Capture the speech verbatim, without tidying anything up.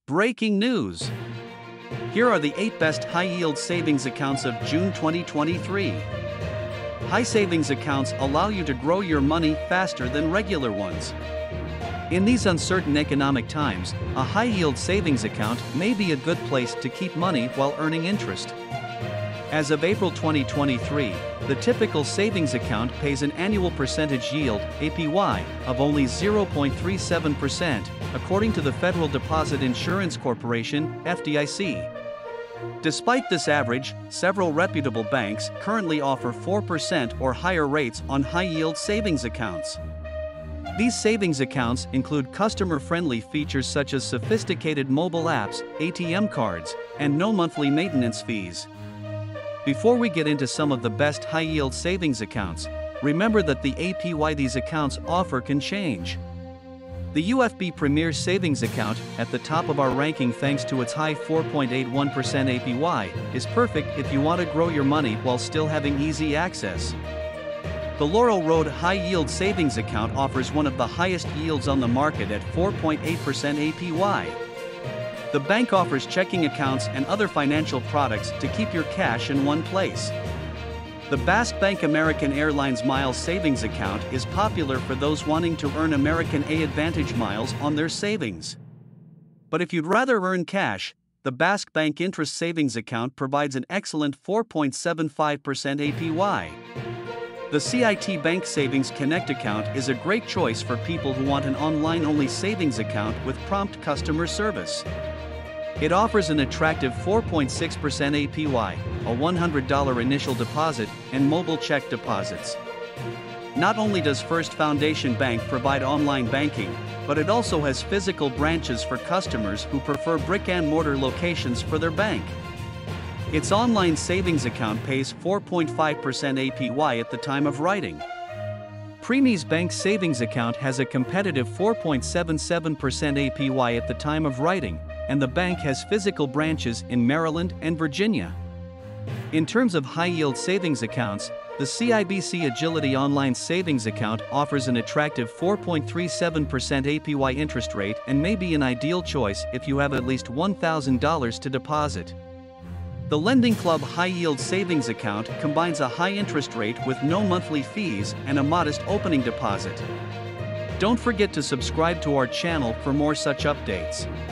Breaking news! Here are the eight best high-yield savings accounts of June twenty twenty-three. High savings accounts allow you to grow your money faster than regular ones. In these uncertain economic times, a high-yield savings account may be a good place to keep money while earning interest. As of April twenty twenty-three, the typical savings account pays an annual percentage yield, A P Y, of only zero point three seven percent, according to the Federal Deposit Insurance Corporation, F D I C. Despite this average, several reputable banks currently offer four percent or higher rates on high-yield savings accounts. These savings accounts include customer-friendly features such as sophisticated mobile apps, A T M cards, and no monthly maintenance fees. Before we get into some of the best high-yield savings accounts, remember that the A P Y these accounts offer can change. The U F B Premier Savings Account, at the top of our ranking thanks to its high four point eight one percent A P Y, is perfect if you want to grow your money while still having easy access. The Laurel Road High Yield Savings Account offers one of the highest yields on the market at four point eight percent A P Y. The bank offers checking accounts and other financial products to keep your cash in one place. The Basque Bank American Airlines Miles Savings Account is popular for those wanting to earn American A Advantage miles on their savings. But if you'd rather earn cash, the Basque Bank Interest Savings Account provides an excellent four point seven five percent A P Y. The C I T Bank Savings Connect account is a great choice for people who want an online-only savings account with prompt customer service. It offers an attractive four point six percent A P Y, a one hundred dollars initial deposit, and mobile check deposits. Not only does First Foundation Bank provide online banking, but it also has physical branches for customers who prefer brick-and-mortar locations for their bank. Its online savings account pays four point five percent A P Y at the time of writing. Premies Bank Savings Account has a competitive four point seven seven percent A P Y at the time of writing, and the bank has physical branches in Maryland and Virginia. In terms of high-yield savings accounts, the C I B C Agility Online Savings Account offers an attractive four point three seven percent A P Y interest rate and may be an ideal choice if you have at least one thousand dollars to deposit. The Lending Club High Yield Savings Account combines a high interest rate with no monthly fees and a modest opening deposit. Don't forget to subscribe to our channel for more such updates.